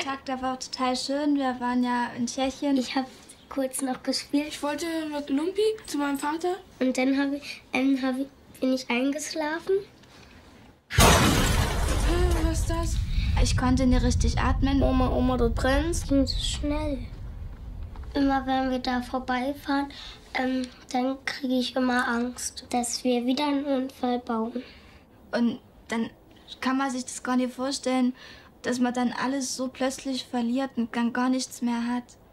Tag, der war total schön. Wir waren ja in Tschechien. Ich habe kurz noch gespielt. Ich wollte mit Lumpi zu meinem Vater. Und dann bin ich eingeschlafen. Was ist das? Ich konnte nicht richtig atmen. Oma, du brennst. Ging so schnell. Immer wenn wir da vorbeifahren, dann kriege ich immer Angst, dass wir wieder einen Unfall bauen. Und dann kann man sich das gar nicht vorstellen, dass man dann alles so plötzlich verliert und dann gar nichts mehr hat.